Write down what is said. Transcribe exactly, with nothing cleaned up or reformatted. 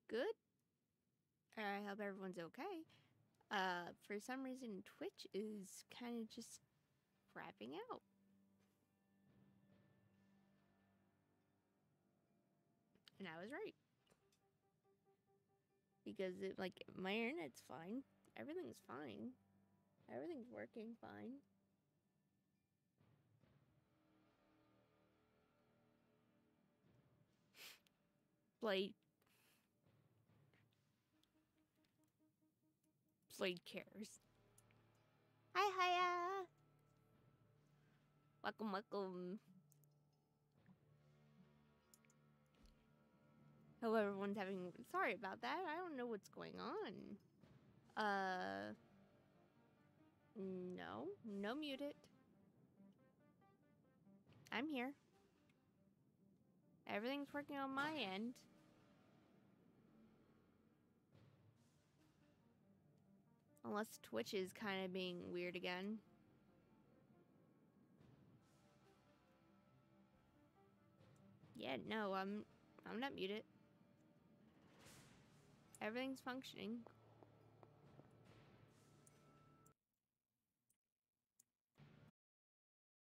good. I hope everyone's okay. Uh, for some reason, Twitch is kind of just crapping out. And I was right. Because, it, like, my internet's fine. Everything's fine. Everything's working fine. Blade. Blade cares. Hi, hiya! Welcome, welcome. Hope everyone's having... Sorry about that. I don't know what's going on. Uh... No. No mute it. I'm here. Everything's working on my end. Unless Twitch is kind of being weird again. Yeah, no, I'm I'm not muted. Everything's functioning.